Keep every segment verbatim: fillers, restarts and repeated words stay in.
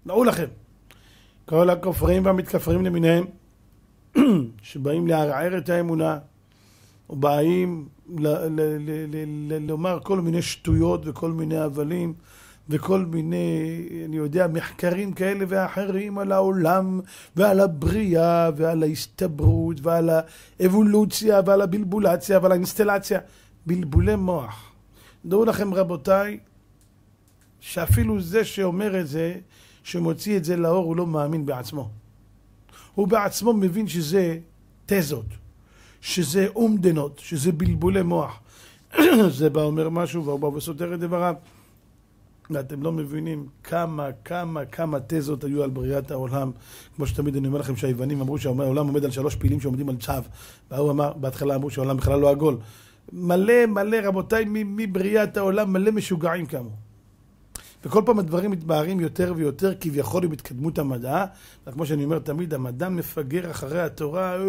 דעו לכם, כל הכופרים והמתכפרים למיניהם, שבאים לערער את האמונה, ובאים ל- ל- ל- ל- ל- לומר כל מיני שטויות וכל מיני הבלים, וכל מיני, אני יודע, מחקרים כאלה ואחרים על העולם, ועל הבריאה, ועל ההסתברות, ועל האבולוציה, ועל הבלבולציה, ועל האינסטלציה. בלבולי מוח. דעו לכם רבותיי, שאפילו זה שאומר את זה, שמוציא את זה לאור, הוא לא מאמין בעצמו. הוא בעצמו מבין שזה תזות, שזה אומדנות, שזה בלבולי מוח. זה בא אומר משהו, והוא בא וסותר את דבריו. ואתם לא מבינים כמה, כמה, כמה תזות היו על בריאת העולם. כמו שתמיד אני אומר לכם שהיוונים אמרו שהעולם עומד על שלוש פילים שעומדים על צו. והוא אמר, בהתחלה אמרו שהעולם בכלל לא עגול. מלא, מלא, רבותיי, מבריאת העולם, מלא משוגעים כמו. וכל פעם הדברים מתבהרים יותר ויותר, כביכול עם התקדמות המדע. וכמו שאני אומר תמיד, המדע מפגר אחרי התורה.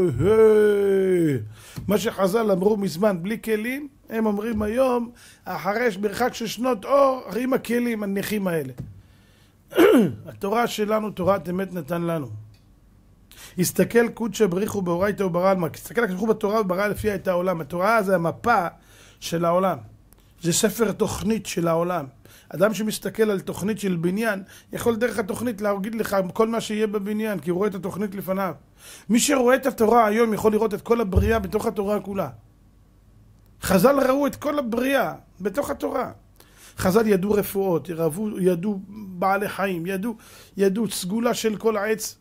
מה שחז"ל אמרו מזמן, בלי כלים, הם אומרים היום, אחרי מרחק של שנות אור, עם הכלים הנכים האלה. התורה שלנו, תורת אמת נתן לנו. הסתכל קודשא בריחו באורייתא וברא עלמא. הסתכל הקדוש ברוך הוא בתורה וברא לפיה את העולם. התורה זה המפה של העולם. זה ספר תוכנית של העולם. אדם שמסתכל על תוכנית של בניין, יכול דרך התוכנית להגיד לך כל מה שיהיה בבניין, כי הוא רואה את התוכנית לפניו. מי שרואה את התורה היום יכול לראות את כל הבריאה בתוך התורה כולה. חז"ל ראו את כל הבריאה בתוך התורה. חז"ל ידעו רפואות, ידעו, ידעו בעלי חיים, ידעו, ידעו סגולה של כל העץ.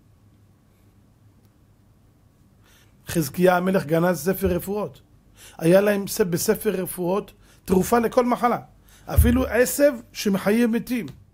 חזקיה המלך גנז ספר רפואות. היה להם בספר רפואות תרופה לכל מחלה. אפילו עשב שמחיה מתים.